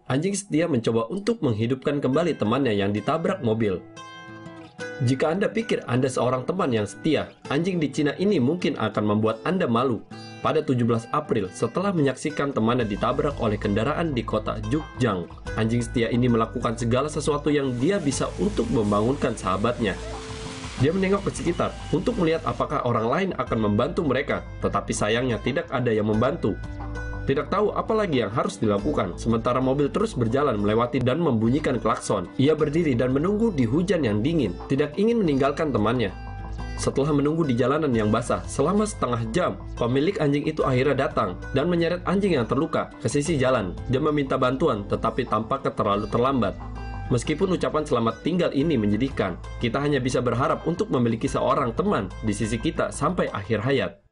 Anjing setia mencoba untuk menghidupkan kembali temannya yang ditabrak mobil. Jika Anda pikir Anda seorang teman yang setia, anjing di Cina ini mungkin akan membuat Anda malu. Pada 17 April, setelah menyaksikan temannya ditabrak oleh kendaraan di kota Zhujiang, anjing setia ini melakukan segala sesuatu yang dia bisa untuk membangunkan sahabatnya. Dia menengok ke sekitar untuk melihat apakah orang lain akan membantu mereka, tetapi sayangnya tidak ada yang membantu. Tidak tahu apa lagi yang harus dilakukan, sementara mobil terus berjalan melewati dan membunyikan klakson. Ia berdiri dan menunggu di hujan yang dingin, tidak ingin meninggalkan temannya. Setelah menunggu di jalanan yang basah selama setengah jam, pemilik anjing itu akhirnya datang dan menyeret anjing yang terluka ke sisi jalan. Dia meminta bantuan, tetapi tampaknya terlalu terlambat. Meskipun ucapan selamat tinggal ini menyedihkan, kita hanya bisa berharap untuk memiliki seorang teman di sisi kita sampai akhir hayat.